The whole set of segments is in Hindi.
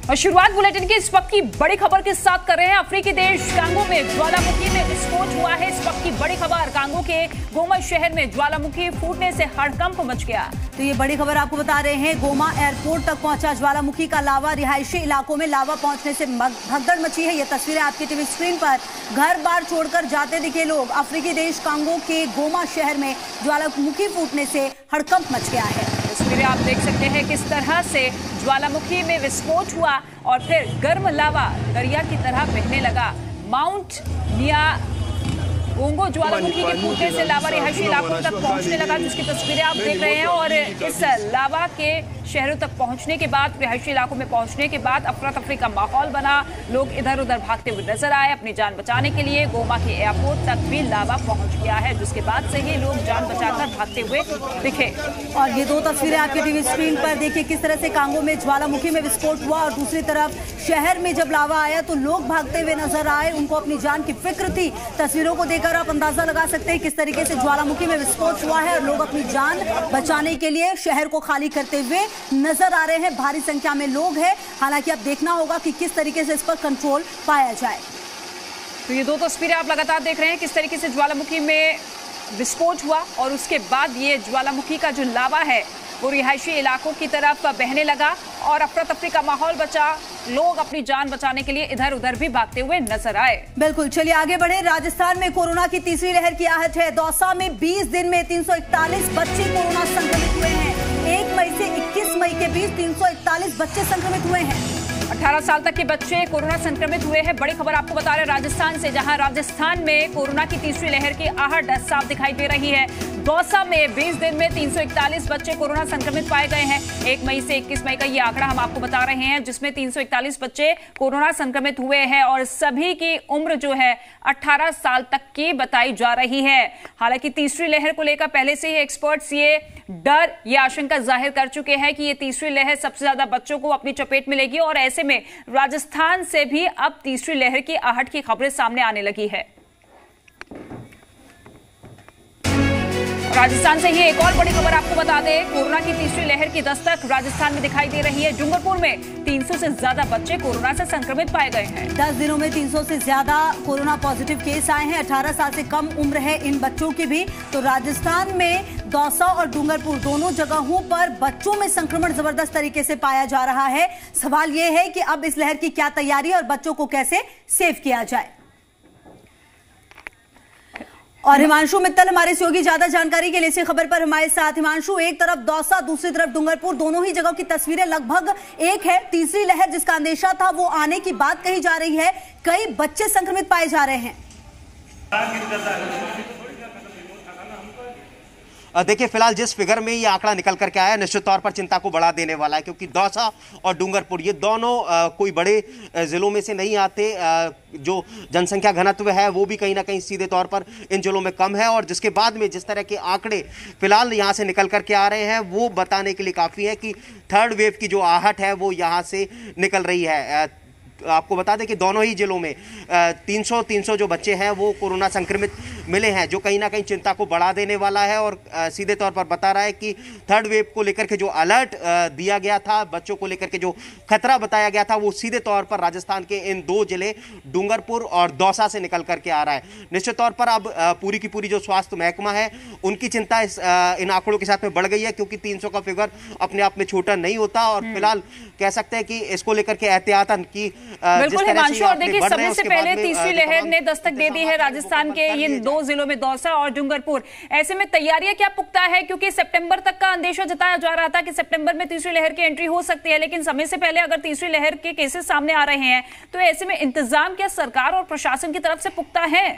और शुरुआत बुलेटिन की इस वक्त की बड़ी खबर के साथ कर रहे हैं। अफ्रीकी देश कांगो में ज्वालामुखी में विस्फोट हुआ है। इस वक्त की बड़ी खबर, कांगो के गोमा शहर में ज्वालामुखी फूटने से हड़कंप मच गया। तो ये बड़ी खबर आपको बता रहे हैं। गोमा एयरपोर्ट तक पहुंचा ज्वालामुखी का लावा। रिहायशी इलाकों में लावा पहुंचने से भगदड़ मची है। ये तस्वीरें आपकी टीवी स्क्रीन पर। घर बार छोड़कर जाते दिखे लोग। अफ्रीकी देश कांगो के गोमा शहर में ज्वालामुखी फूटने से हड़कंप मच गया है। तस्वीरें आप देख सकते हैं किस तरह से ज्वालामुखी में विस्फोट हुआ और फिर गर्म लावा दरिया की तरह बहने लगा। माउंट नियागोंगो ज्वालामुखी के फूटने से लावा रिहायशी इलाकों तक पहुंचने लगा, जिसकी तस्वीरें आप देख रहे हैं। और इस लावा के शहरों तक पहुंचने के बाद, रिहायशी इलाकों में पहुंचने के बाद अफरा तफरी का माहौल बना। लोग इधर उधर भागते हुए नजर आए अपनी जान बचाने के लिए। गोमा के एयरपोर्ट तक भी लावा पहुंच गया है, जिसके बाद से ही लोग जान बचाकर भागते हुए दिखे। और ये दो तस्वीरें आपके टीवी स्क्रीन पर देखिए किस तरह से कांगो में ज्वालामुखी में विस्फोट हुआ और दूसरी तरफ शहर में जब लावा आया तो लोग भागते हुए नजर आए। उनको अपनी जान की फिक्र थी। तस्वीरों को देखकर आप अंदाजा लगा सकते हैं किस तरीके से ज्वालामुखी में विस्फोट हुआ है और लोग अपनी जान बचाने के लिए शहर को खाली करते हुए नजर आ रहे हैं। भारी संख्या में लोग हैं। हालांकि अब देखना होगा कि किस तरीके से इस पर कंट्रोल पाया जाए। तो ये दो तस्वीरें आप लगातार देख रहे हैं किस तरीके से ज्वालामुखी में विस्फोट हुआ और उसके बाद ये ज्वालामुखी का जो लावा है वो रिहायशी इलाकों की तरफ बहने लगा और अफरा तफरी का माहौल बचा। लोग अपनी जान बचाने के लिए इधर उधर भी भागते हुए नजर आए। बिल्कुल, चलिए आगे बढ़े। राजस्थान में कोरोना की तीसरी लहर की आहट है। दौसा में 20 दिन में 341 बच्चे कोरोना संक्रमित हुए हैं। 1 मई से 21 मई के बीच 341 बच्चे संक्रमित हुए हैं। 18 साल तक के बच्चे कोरोना संक्रमित हुए हैं। बड़ी खबर आपको बता रहे हैं राजस्थान से, जहां राजस्थान में कोरोना की तीसरी लहर की आहट साफ दिखाई दे रही है। दौसा में 20 दिन में 341 बच्चे कोरोना संक्रमित पाए गए हैं। 1 मई से 21 मई का ये आंकड़ा हम आपको बता रहे हैं, जिसमें 341 बच्चे कोरोना संक्रमित हुए हैं और सभी की उम्र जो है 18 साल तक की बताई जा रही है। हालांकि तीसरी लहर को लेकर पहले से ही एक्सपर्ट्स ये डर, ये आशंका जाहिर कर चुके हैं कि ये तीसरी लहर सबसे ज्यादा बच्चों को अपनी चपेट में लेगी और ऐसे में राजस्थान से भी अब तीसरी लहर की आहट की खबरें सामने आने लगी है। राजस्थान से ही एक और बड़ी खबर आपको बता दें, कोरोना की तीसरी लहर की दस्तक राजस्थान में दिखाई दे रही है। डूंगरपुर में 300 से ज्यादा बच्चे कोरोना से संक्रमित पाए गए हैं। 10 दिनों में 300 से ज्यादा कोरोना पॉजिटिव केस आए हैं। 18 साल से कम उम्र है इन बच्चों की भी। तो राजस्थान में दौसा और डूंगरपुर दोनों जगहों पर बच्चों में संक्रमण जबरदस्त तरीके से पाया जा रहा है। सवाल यह है कि अब इस लहर की क्या तैयारी और बच्चों को कैसे सेव किया जाए। और हिमांशु मित्तल हमारे सहयोगी ज्यादा जानकारी के लिए इसी खबर पर हमारे साथ। हिमांशु, एक तरफ दौसा, दूसरी तरफ डूंगरपुर, दोनों ही जगहों की तस्वीरें लगभग एक है। तीसरी लहर जिसका अंदेशा था वो आने की बात कही जा रही है। कई बच्चे संक्रमित पाए जा रहे हैं। देखिए, फिलहाल जिस फिगर में ये आंकड़ा निकल करके आया निश्चित तौर पर चिंता को बढ़ा देने वाला है, क्योंकि दौसा और डूंगरपुर ये दोनों कोई बड़े जिलों में से नहीं आते। जो जनसंख्या घनत्व है वो भी कहीं ना कहीं सीधे तौर पर इन जिलों में कम है और जिसके बाद में जिस तरह के आंकड़े फिलहाल यहाँ से निकल करके आ रहे हैं वो बताने के लिए काफ़ी है कि थर्ड वेव की जो आहट है वो यहाँ से निकल रही है। आपको बता दें कि दोनों ही जिलों में 300 जो बच्चे हैं वो कोरोना संक्रमित मिले हैं, जो कहीं ना कहीं चिंता को बढ़ा देने वाला है और सीधे तौर पर बता रहा है कि थर्ड वेव को लेकर के जो अलर्ट दिया गया था, बच्चों को लेकर के जो खतरा बताया गया था, वो सीधे तौर पर राजस्थान के इन दो जिले डूंगरपुर और दौसा से निकल करके आ रहा है। निश्चित तौर पर अब पूरी की पूरी जो स्वास्थ्य महकमा है उनकी चिंता इन आंकड़ों के साथ में बढ़ गई है, क्योंकि 300 का फिगर अपने आप में छोटा नहीं होता और फिलहाल कह सकते हैं कि इसको लेकर के एहतियातन की बिल्कुल हिमांशु। और देखिए, समय से पहले तीसरी लहर ने दस्तक दे दी है राजस्थान के इन दो जिलों में, दौसा और डूंगरपुर। ऐसे में तैयारियां क्या पुख्ता है, क्योंकि सितंबर तक का अंदेशा जताया जा रहा था कि सितंबर में तीसरी लहर की एंट्री हो सकती है, लेकिन समय से पहले अगर तीसरी लहर के केसेस सामने आ रहे हैं तो ऐसे में इंतजाम क्या सरकार और प्रशासन की तरफ से पुख्ता है?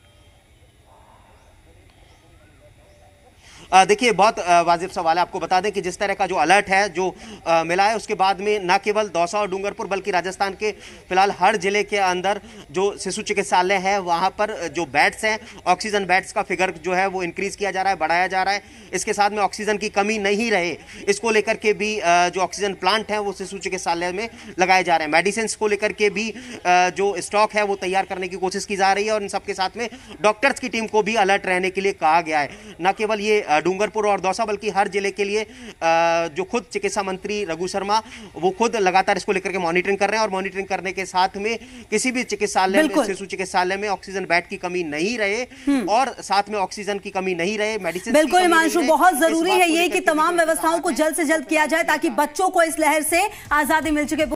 देखिए, बहुत वाजिब सवाल है। आपको बता दें कि जिस तरह का जो अलर्ट है जो मिला है उसके बाद में न केवल दौसा और डूंगरपुर बल्कि राजस्थान के फिलहाल हर जिले के अंदर जो शिशु चिकित्सालय है वहां पर जो बेड्स हैं, ऑक्सीजन बेड्स का फिगर जो है वो इंक्रीज किया जा रहा है, बढ़ाया जा रहा है। इसके साथ में ऑक्सीजन की कमी नहीं रहे इसको लेकर के भी जो ऑक्सीजन प्लांट है वो शिशु चिकित्सालय में लगाए जा रहे हैं। मेडिसिन को लेकर के भी जो स्टॉक है वो तैयार करने की कोशिश की जा रही है और इन सबके साथ में डॉक्टर्स की टीम को भी अलर्ट रहने के लिए कहा गया है। न केवल ये डूंगरपुर और दौसा बल्कि हर जिले के लिए जो खुद चिकित्सा मंत्री रघु शर्मा वो खुद लगातार इसको लेकर के मॉनिटरिंग कर रहे हैं और मॉनिटरिंग करने के साथ में किसी भी चिकित्सालय में, शिशु चिकित्सालय में ऑक्सीजन बेड की कमी नहीं रहे और साथ में ऑक्सीजन की कमी नहीं रहे, मेडिसिन। बिल्कुल हिमांशु, बहुत जरूरी है ये कि तमाम व्यवस्थाओं को जल्द से जल्द किया जाए ताकि बच्चों को इस लहर से आजादी मिल सके।